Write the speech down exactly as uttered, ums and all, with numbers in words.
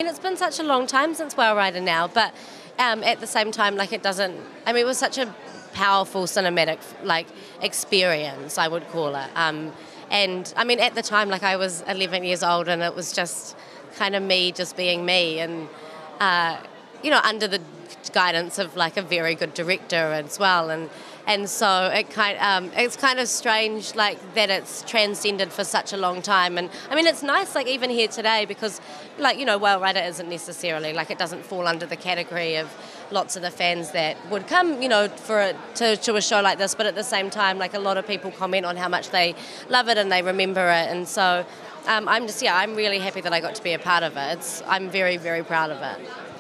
And it's been such a long time since Whale Rider now, but um, at the same time, like it doesn't. I mean, it was such a powerful cinematic like experience, I would call it. Um, and I mean, at the time, like I was eleven years old, and it was just kind of me, just being me, and uh, you know, under the guidance of like a very good director as well, and. And so it kind um, it's kind of strange like that it's transcended for such a long time. And I mean, it's nice like even here today because like, you know, Whale Rider isn't necessarily like it doesn't fall under the category of lots of the fans that would come, you know, for a, to, to a show like this. But at the same time, like a lot of people comment on how much they love it and they remember it. And so um, I'm just, yeah, I'm really happy that I got to be a part of it. It's, I'm very, very proud of it.